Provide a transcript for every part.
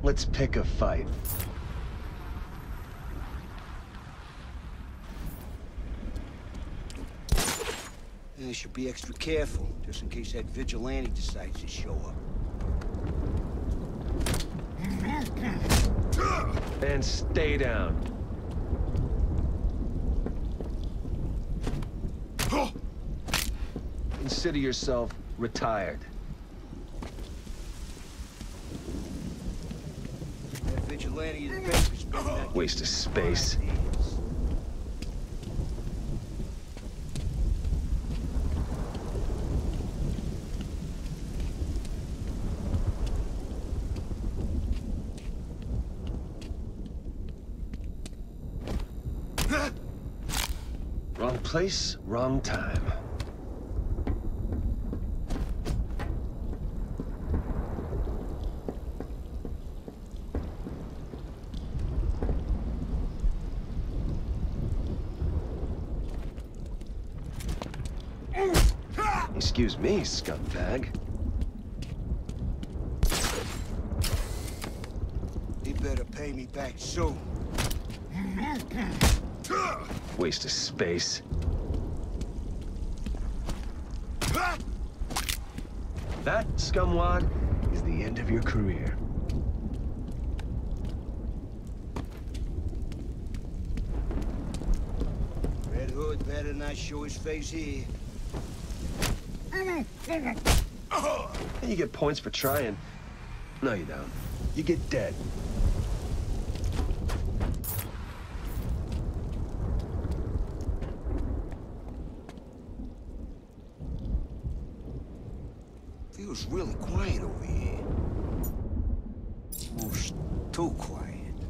Let's pick a fight. You should be extra careful, just in case that vigilante decides to show up. And stay down. Consider yourself retired. That vigilante is best spending that Waste of space. Wrong place, wrong time. Excuse me, scumbag. You better pay me back soon. Waste of space. That, scumwad, is the end of your career. Red Hood better not show his face here. And you get points for trying. No, you don't. You get dead. Feels really quiet over here. Almost too quiet.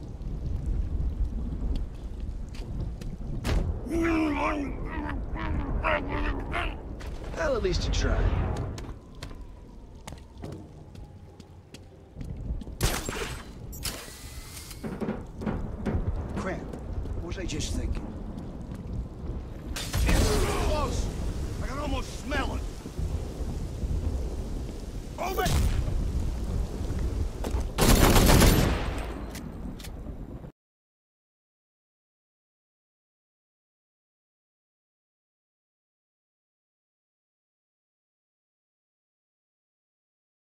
Well, at least you tried. Crap. What was I just thinking? It's too close! I can almost smell it! Hold it!